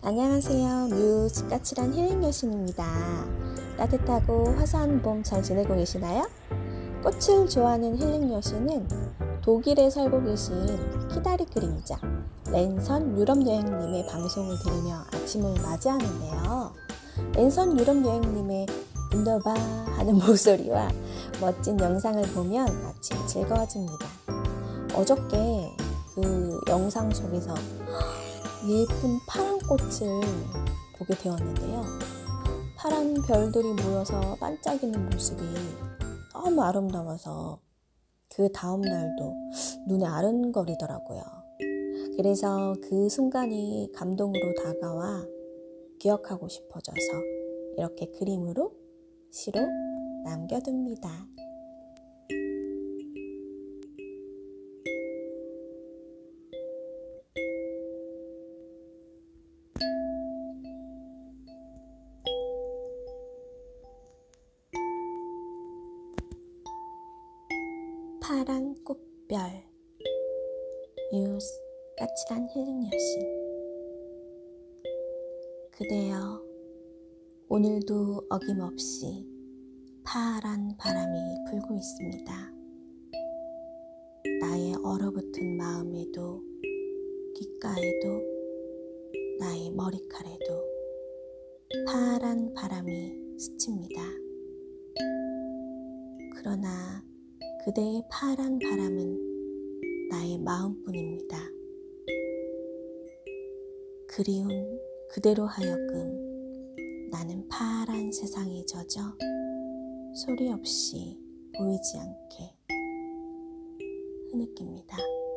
안녕하세요. 뮤즈 까칠한 힐링 여신입니다. 따뜻하고 화사한 봄 잘 지내고 계시나요? 꽃을 좋아하는 힐링 여신은 독일에 살고 계신 키다리 그림자 랜선 유럽 여행님의 방송을 들으며 아침을 맞이하는데요. 랜선 유럽 여행님의 운더바 하는 목소리와 멋진 영상을 보면 아침이 즐거워집니다. 어저께 그 영상 속에서 예쁜 파란 꽃을 보게 되었는데요. 파란 별들이 모여서 반짝이는 모습이 너무 아름다워서 그 다음 날도 눈에 아른거리더라고요. 그래서 그 순간이 감동으로 다가와 기억하고 싶어져서 이렇게 그림으로 시로 남겨둡니다. 파란 꽃별 뮤즈 까칠한 힐링 여신 그대여 오늘도 어김없이 파란 바람이 불고 있습니다. 나의 얼어붙은 마음에도 귓가에도 나의 머리칼에도 파란 바람이 스칩니다. 그러나 그대의 파란 바람은 나의 마음뿐입니다. 그리운 그대로 하여금 나는 파란 세상에 젖어 소리 없이 보이지 않게 흐느낍니다.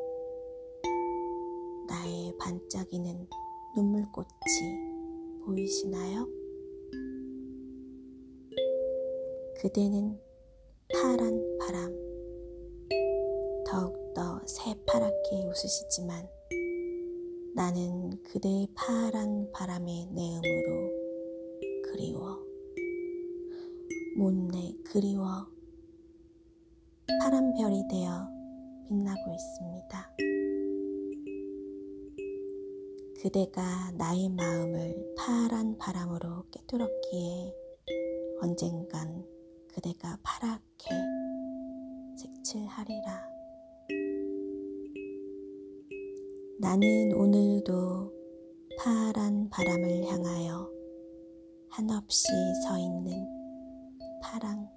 나의 반짝이는 눈물꽃이 보이시나요? 그대는 파란 바람, 더욱더 새파랗게 웃으시지만 나는 그대의 파란 바람의 내음으로 그리워, 못내 그리워 파란 별이 되어 빛나고 있습니다. 그대가 나의 마음을 파란 바람으로 꿰뚫었기에 언젠간 그대가 파랗게 색칠하리라. 나는 오늘도 파란 바람을 향하여 한없이 서 있는 파랑